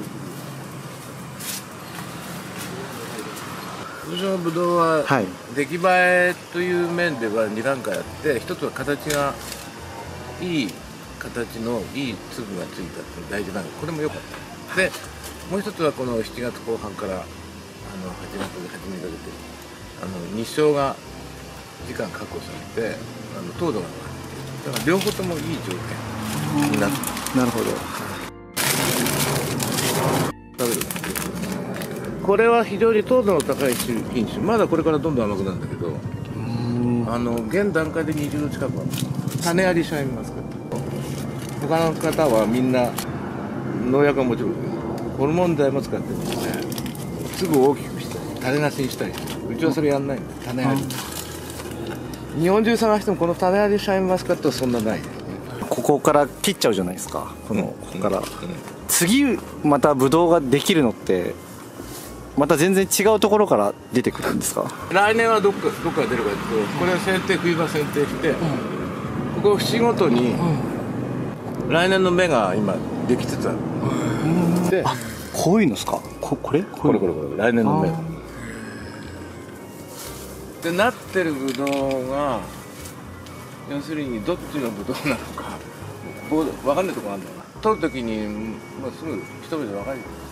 通常のブドウは出来栄えという面では2段階あって、一つは形がいい形のいい粒がついたって大事なの、これも良かった。でもう一つはこの7月後半から8月初めにかけて日照が時間確保されて糖度が上がって、だから両方ともいい条件になって。 なるほど。 これは非常に糖度の高い品種、まだこれからどんどん甘くなるんだけど、現段階で20度近くは種ありシャインマスカット。他の方はみんな農薬はもちろんホルモン剤も使ってるんですね。粒を大きくしたり種なしにしたり、うちはそれやんないんで、種あり。日本中探してもこの種ありシャインマスカットはそんなないですね。 ここから切っちゃうじゃないですか、ここから、次またブドウができるのってまた全然違うところから出てくるんですか？ 来年はどっから出るかというと、これは冬場剪定して、ここ節ごとに来年の芽が今できつつある。で、 こういうのですか？これ来年の芽でなってるブドウが、要するにどっちのブドウなのか分かんないところあるんだよな。取るときに、すぐ一目で分かるよ。